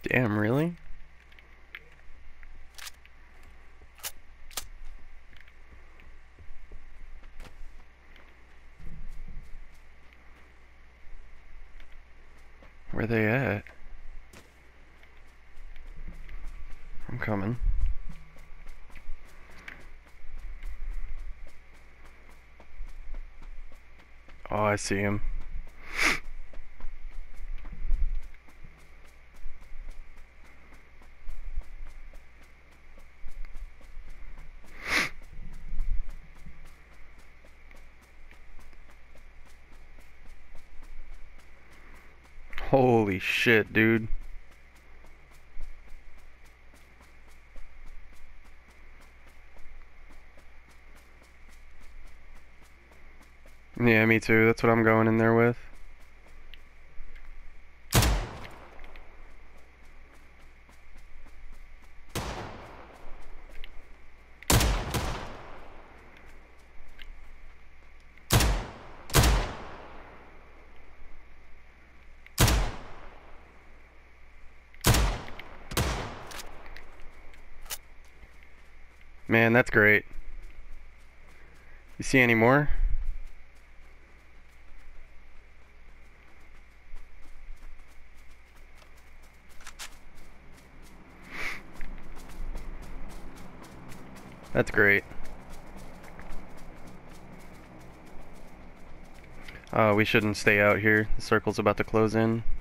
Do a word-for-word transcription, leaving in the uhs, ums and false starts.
Damn, really? Where they at? I'm coming. Oh, I see him. Holy shit, dude. Yeah, me too. That's what I'm going in there with. Man, that's great. You see any more? That's great. Uh, we shouldn't stay out here. The circle's about to close in.